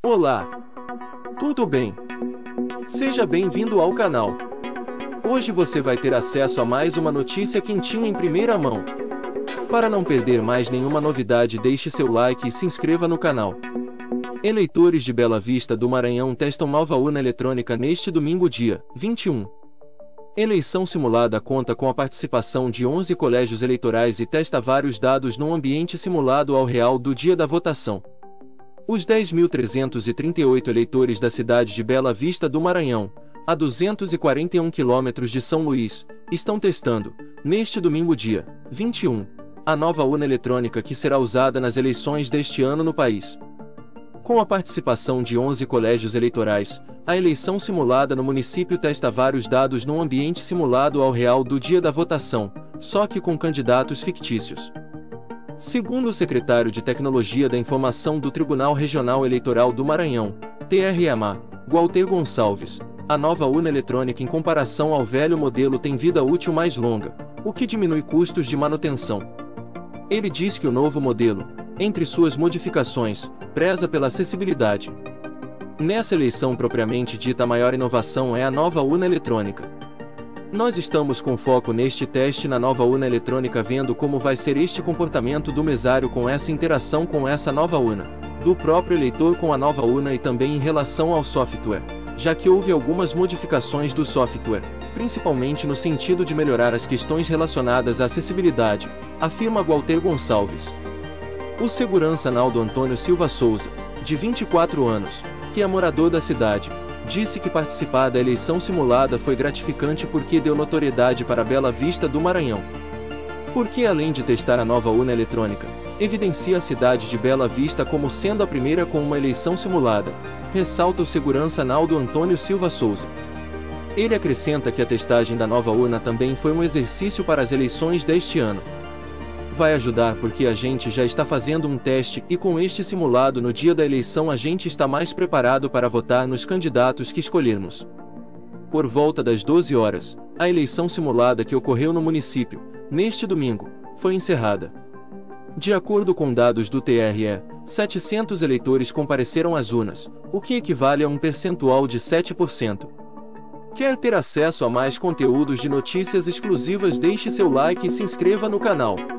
Olá! Tudo bem? Seja bem-vindo ao canal. Hoje você vai ter acesso a mais uma notícia quentinha em primeira mão. Para não perder mais nenhuma novidade, deixe seu like e se inscreva no canal. Eleitores de Bela Vista do Maranhão testam nova urna eletrônica neste domingo, dia 21. Eleição simulada conta com a participação de 11 colégios eleitorais e testa vários dados num ambiente simulado ao real do dia da votação. Os 10.338 eleitores da cidade de Bela Vista do Maranhão, a 241 quilômetros de São Luís, estão testando, neste domingo, dia 21, a nova urna eletrônica que será usada nas eleições deste ano no país. Com a participação de 11 colégios eleitorais, a eleição simulada no município testa vários dados num ambiente simulado ao real do dia da votação, só que com candidatos fictícios. Segundo o secretário de Tecnologia da Informação do Tribunal Regional Eleitoral do Maranhão, TRMA, Walter Gonçalves, a nova urna eletrônica em comparação ao velho modelo tem vida útil mais longa, o que diminui custos de manutenção. Ele diz que o novo modelo, entre suas modificações, preza pela acessibilidade. Nessa eleição propriamente dita, a maior inovação é a nova urna eletrônica. Nós estamos com foco neste teste na nova urna eletrônica, vendo como vai ser este comportamento do mesário com essa interação com essa nova urna, do próprio eleitor com a nova urna e também em relação ao software, já que houve algumas modificações do software, principalmente no sentido de melhorar as questões relacionadas à acessibilidade, afirma Walter Gonçalves. O segurança Naldo Antônio Silva Souza, de 24 anos, que é morador da cidade, disse que participar da eleição simulada foi gratificante porque deu notoriedade para Bela Vista do Maranhão. Porque, além de testar a nova urna eletrônica, evidencia a cidade de Bela Vista como sendo a primeira com uma eleição simulada, ressalta o segurança Naldo Antônio Silva Souza. Ele acrescenta que a testagem da nova urna também foi um exercício para as eleições deste ano. Vai ajudar porque a gente já está fazendo um teste e com este simulado no dia da eleição a gente está mais preparado para votar nos candidatos que escolhermos. Por volta das 12 horas, a eleição simulada que ocorreu no município, neste domingo, foi encerrada. De acordo com dados do TRE, 700 eleitores compareceram às urnas, o que equivale a um percentual de 7%. Quer ter acesso a mais conteúdos de notícias exclusivas? Deixe seu like e se inscreva no canal.